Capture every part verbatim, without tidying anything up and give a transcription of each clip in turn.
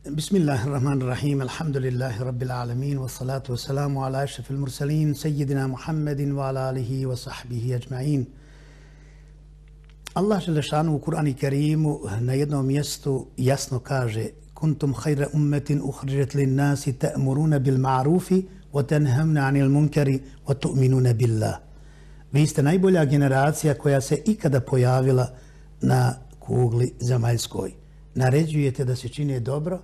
Bismillahirrahmanirrahim. Alhamdulillahi rabbil alamin wa salatu wa salamu ala ashrafil mursalin sayyidina Muhammedin wa ala alihi wa sahbihi ajma'in. Allah Želešanu u Kur'anu Kerimu na jednom mjestu jasno kaže: Kuntum khayra ummetin ukhrijat lin nasi ta'muruna bil ma'rufi wa tanhauna 'anil munkari wa tu'minuna billah. Vi ste najbolja generacija koja se ikada pojavila na kugli zemaljskoj. Naređujete da se čini dobro,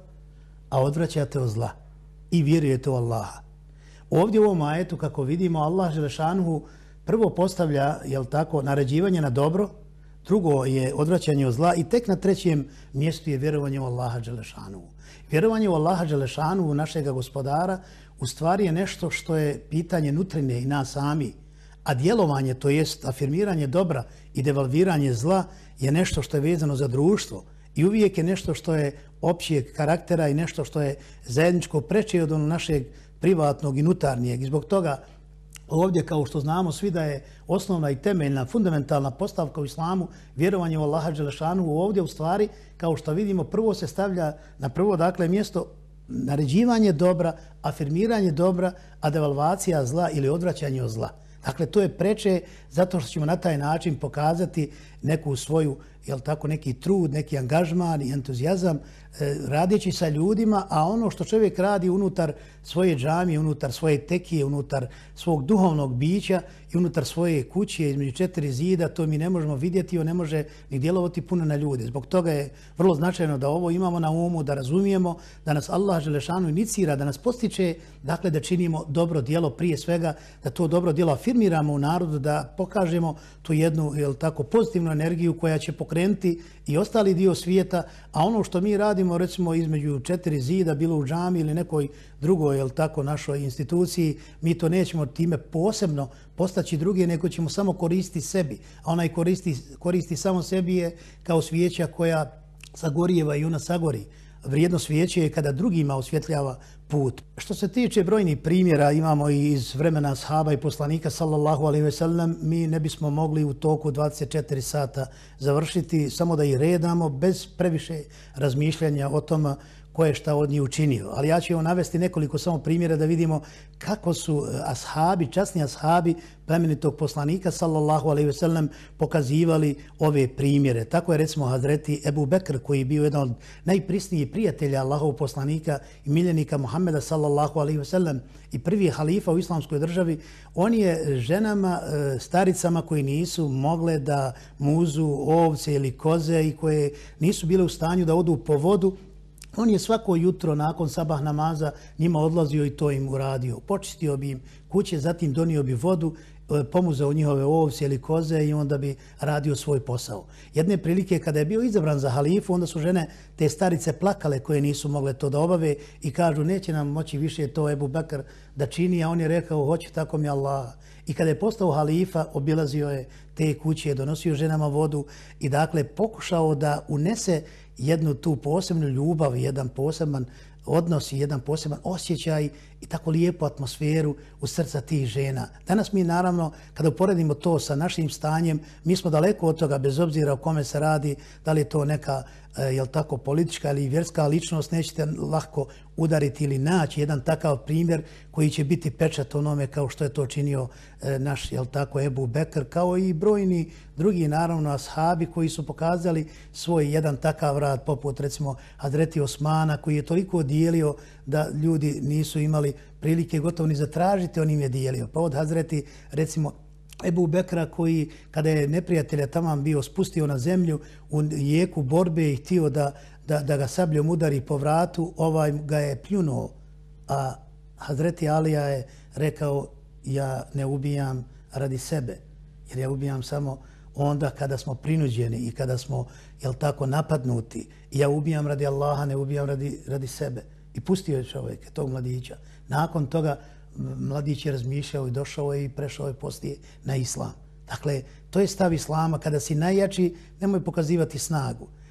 a odvraćate od zla i vjerujete u Allaha. Ovdje u ovom ajetu, kako vidimo, Allah Želešanuhu prvo postavlja, jel tako, naređivanje na dobro, drugo je odvraćanje od zla i tek na trećem mjestu je vjerovanje u Allaha Želešanuhu. Vjerovanje u Allaha Želešanuhu, našega gospodara, u stvari je nešto što je pitanje nutrine i nas sami, a djelovanje, to jest afirmiranje dobra i devalviranje zla, je nešto što je vezano za društvo. I uvijek je nešto što je općijeg karaktera i nešto što je zajedničko preče od onog našeg privatnog i nutarnijeg. I zbog toga ovdje, kao što znamo svi, da je osnovna i temeljna, fundamentalna postavka u islamu vjerovanje u Allaha Đelešanu, ovdje u stvari, kao što vidimo, prvo se stavlja na prvo dakle mjesto naređivanje dobra, afirmiranje dobra, a devalvacija zla ili odvraćanje od zla. Dakle, to je preče zato što ćemo na taj način pokazati neku svoju, jel tako, neki trud, neki angažman i entuzijazam e, radeći sa ljudima, a ono što čovjek radi unutar svoje džamije, unutar svoje tekije, unutar svog duhovnog bića i unutar svoje kuće između četiri zida, to mi ne možemo vidjeti, on ne može ni djelovati puno na ljude. Zbog toga je vrlo značajno da ovo imamo na umu, da razumijemo, da nas Allah Želešanu inicira, da nas postiče, dakle da činimo dobro djelo prije svega, da to dobro djelo afirmiramo u narodu, da pokažemo tu jednu, jel tako, pozitivnu energiju koja će pokrenuti i ostali dio svijeta, a ono što mi radimo recimo između četiri zida, bilo u džami ili nekoj drugoj, jel tako, našoj instituciji, mi to nećemo time posebno postaći druge, nego ćemo samo koristiti sebi, a onaj koristi, koristi samo sebi je kao svijeća koja sagorijeva i ona sagori. Vrijednost svijeće je kada drugima osvjetljava put. Što se tiče brojnih primjera, imamo i iz vremena ashaba i poslanika sallallahu alejhi ve sellem, mi ne bismo mogli u toku dvadeset četiri sata završiti, samo da ih redamo bez previše razmišljanja o tome ko je šta od njih učinio. Ali ja ću vam navesti nekoliko samo primjera da vidimo kako su ashabi, časni ashabi plemenitog poslanika sallallahu alejhi ve sellem pokazivali ove primjere. Tako je recimo Hazreti Ebu Bekr, koji je bio jedan od najprisnijih prijatelja Allahovog poslanika i miljenika Muhammeda sallallahu alejhi ve sellem i prvi halifa u islamskoj državi. On je ženama, staricama koji nisu mogle da muzu ovce ili koze i koje nisu bile u stanju da odu po vodu, on je svako jutro nakon sabah namaza njima odlazio i to im uradio. Počistio bi im kuće, zatim donio bi vodu, pomuzao njihove ovce ili koze i onda bi radio svoj posao. Jedne prilike kada je bio izabran za halifu, onda su žene te starice plakale koje nisu mogle to da obave i kažu neće nam moći više to Ebu Bekr da čini, a on je rekao hoće tako mi Allah. I kada je postao halifa, obilazio je te kuće, donosio ženama vodu i dakle pokušao da unese jednu tu posebnu ljubav, jedan poseban odnos i jedan poseban osjećaj i tako lijepu atmosferu u srca tih žena. Danas mi naravno, kada uporedimo to sa našim stanjem, mi smo daleko od toga, bez obzira o kome se radi, da li je to neka, jel tako, politička ili vjerska ličnost, nećete lahko udariti ili naći jedan takav primjer koji će biti pečat onome kao što je to činio naš, jel tako, Ebu Bekr, kao i brojni drugi, naravno, ashabi koji su pokazali svoj jedan takav rad, poput recimo Hazreti Osmana, koji je toliko dijelio da ljudi nisu imali prilike gotovo ni zatražiti, on im je dijelio. Pa od Hazreti, recimo, Ebu Bekra, koji kada je neprijatelja tamam bio spustio na zemlju u jeku borbe i htio da, da, da ga sabljom udari po vratu, ovaj ga je pljunuo, a Hazreti Alija je rekao ja ne ubijam radi sebe, jer ja ubijam samo onda kada smo prinuđeni i kada smo, jel tako, napadnuti. Ja ubijam radi Allaha, ne ubijam radi, radi sebe. I pustio je čovjek, tog mladića. Nakon toga mladić je razmišljao i došao je i prešao je poslije na islam. Dakle, to je stav islama. Kada si najjači, nemoj pokazivati snagu.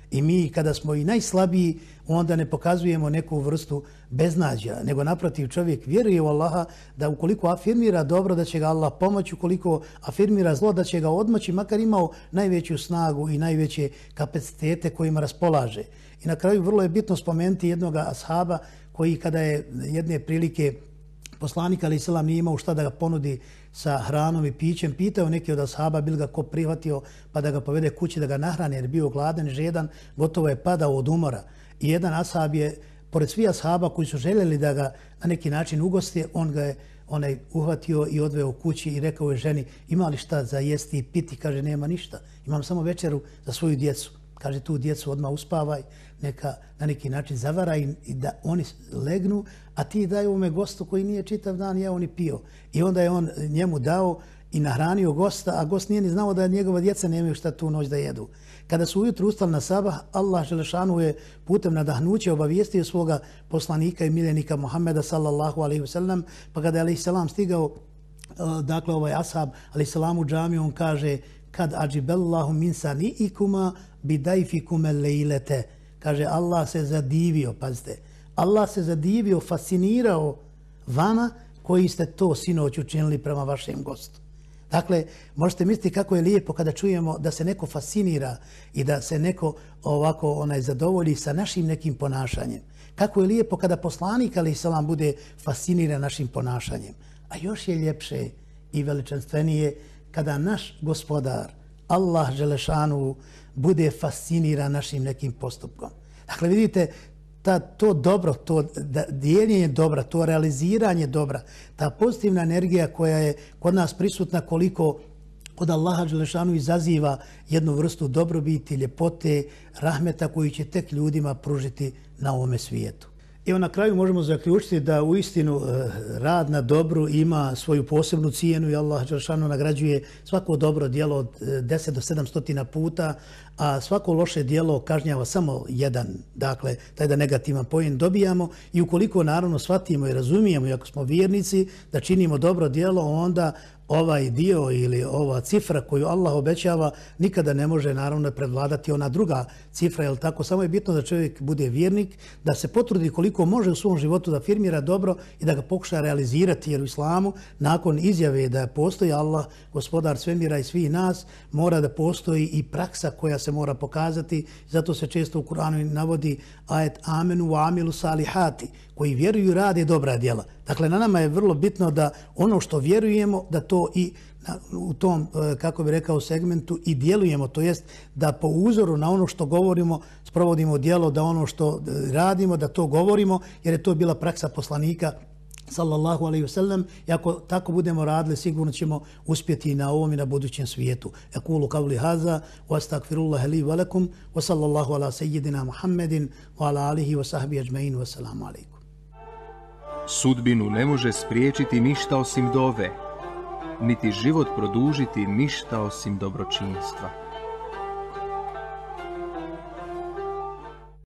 I mi kada smo i najslabiji, onda ne pokazujemo neku vrstu beznađa, nego naprotiv čovjek vjeruje u Allaha da ukoliko afirmira dobro da će ga Allah pomoći, ukoliko afirmira zlo da će ga odmoći, makar imao najveću snagu i najveće kapacitete kojima raspolaže. I na kraju vrlo je bitno spomenuti jednog ashaba koji kada je jedne prilike poslanik alejhi selam nije imao šta da ga ponudi sa hranom i pićem, pitao neki od ashaba, bil ga ko prihvatio pa da ga povede kući da ga nahrani jer bio gladan i žedan, gotovo je padao od umora. I jedan ashab je, pored svih ashaba koji su željeli da ga na neki način ugosti, on ga je onaj uhvatio i odveo kući i rekao je ženi, ima li šta za jesti i piti? Kaže, nema ništa, imam samo večeru za svoju djecu. Kaže, tu djecu odmah uspavaj, neka na neki način zavara i, i da oni legnu, a ti daj ovome gostu koji nije čitav dan jeo ni pio. I onda je on njemu dao i nahranio gosta, a gost nije ni znao da njegova djeca nemaju šta tu noć da jedu. Kada su ujutro ustali na sabah, Allah Želešanu je putem nadahnuća obavijestio svoga poslanika i miljenika Muhammeda sallallahu alaihi wasallam, pa kada je alaihi salam stigao, dakle ovaj ashab alaihi salam u džamiju, on kaže, kad ađibellahu min sani'ikuma bidajfikume lejlete. Kaže, Allah se zadivio, pazite, Allah se zadivio, fascinirao vama koji ste to sinoć učinili prema vašem gostu. Dakle, možete misliti kako je lijepo kada čujemo da se neko fascinira i da se neko ovako onaj zadovolji sa našim nekim ponašanjem. Kako je lijepo kada poslanik alejhi selam bude fasciniran našim ponašanjem. A još je ljepše i veličanstvenije kada naš gospodar, Allah Želešanu, bude fasciniran našim nekim postupkom. Dakle, vidite, ta, to dobro, to dijeljenje dobra, to realiziranje dobra, ta pozitivna energija koja je kod nas prisutna, koliko od Allaha Đelešanu izaziva jednu vrstu dobrobiti, ljepote, rahmeta koji će tek ljudima pružiti na ovome svijetu. Evo, na kraju možemo zaključiti da u istinu rad na dobru ima svoju posebnu cijenu i Allah Đelešanu nagrađuje svako dobro djelo od deset do sedamsto puta, a svako loše djelo kažnjava samo jedan, dakle, taj da negativan poen dobijamo i ukoliko naravno shvatimo i razumijemo i ako smo vjernici da činimo dobro djelo, onda ovaj dio ili ova cifra koju Allah obećava nikada ne može naravno predvladati ona druga cifra, jel tako? Samo je bitno da čovjek bude vjernik, da se potrudi koliko može u svom životu da afirmira dobro i da ga pokuša realizirati, jer u islamu nakon izjave da postoji Allah, gospodar svemira i svih nas, mora da postoji i praksa koja se mora pokazati. Zato se često u Kur'anu navodi ajet amenu wa amilu salihati, koji vjeruju i rade dobra djela. Dakle, na nama je vrlo bitno da ono što vjerujemo, da to i u tom, kako bi rekao, segmentu i djelujemo. To jest da po uzoru na ono što govorimo, sprovodimo djelo, da ono što radimo, da to govorimo, jer je to bila praksa poslanika sallallahu alaihi wasallam. I ako tako budemo radili, sigurno ćemo uspjeti i na ovom i na budućem svijetu. Ekulu kavli haza, wa astagfirullaha li wa lakum, wa sallallahu ala sejidina Muhammedin, wa ala alihi wa sahbihi ajma'in, wa salamu alaikum. Sudbinu ne može spriječiti ništa osim dove, niti život produžiti ništa osim dobročinstva.